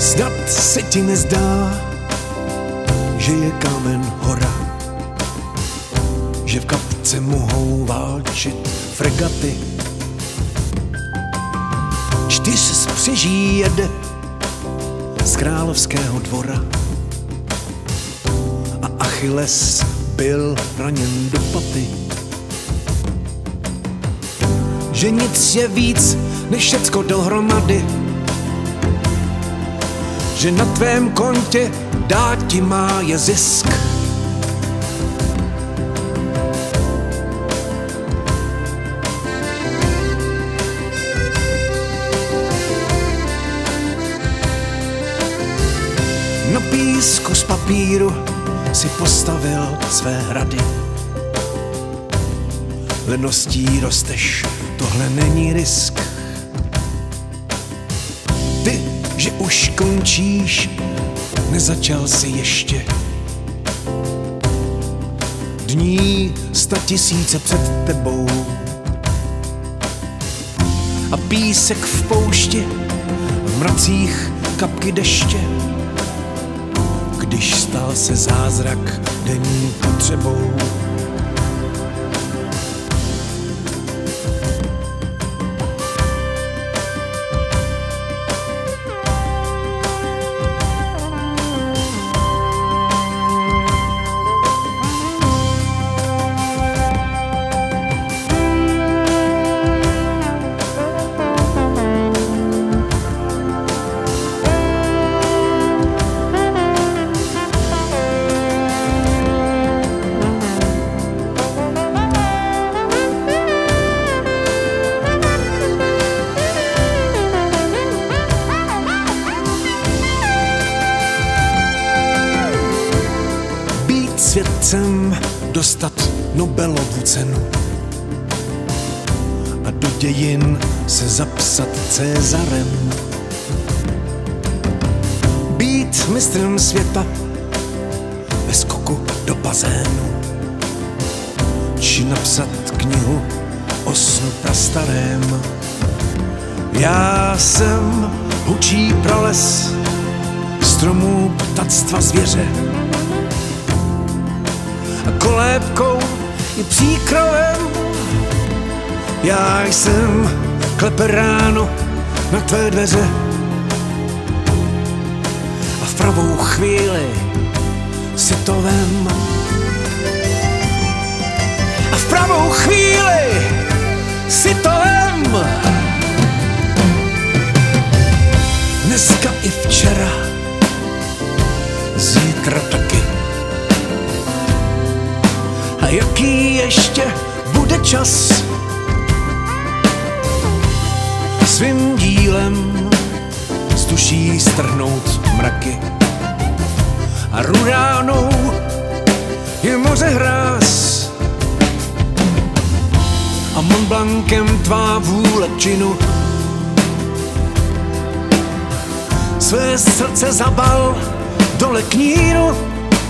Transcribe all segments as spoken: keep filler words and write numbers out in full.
Snad se ti nezdá, že je kámen hora, že v kapce mohou válčit fregaty. Čtyř z přeží jede z královského dvora a Achilles byl raněn do paty. Že nic je víc než všecko dohromady, že na tvém kontě dáti má je zisk. Na písku z papíru si postavil své hrady. Leností rosteš, tohle není risk. Ty, že už končíš, nezačal si ještě. Dní sta tisíce před tebou a písek v poušti, v mracích kapky deště. Když stal se zázrak denní potřebou. Světcem dostat Nobelovu cenu a do dějin se zapsat Cezarem. Být mistrem světa ve skoku do bazénu, či napsat knihu o snu prastarém. Já jsem hučí prales stromů ptactva zvěře a kolébkou i příkrovem. Já jsem klepe ráno na tvé dveře a v pravou chvíli si to vem. A v pravou chvíli si to vem. Dneska i včera, zítra taky. A jaký ještě bude čas svým dílem z duší strhnout mraky. A ruránou je moře hráz a Mont Blancem tvá vůle činu. Své srdce zabal dole k Nílu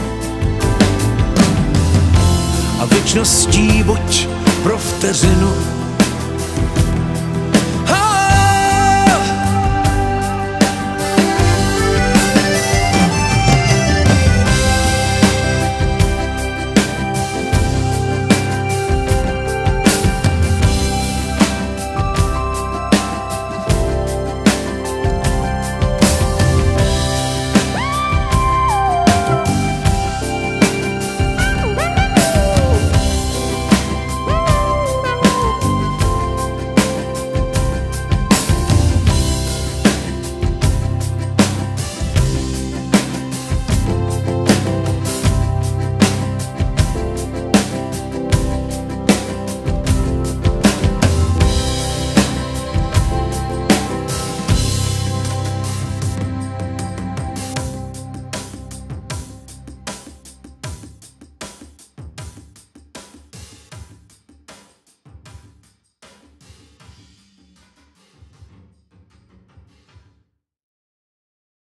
a věčností buď pro vteřinu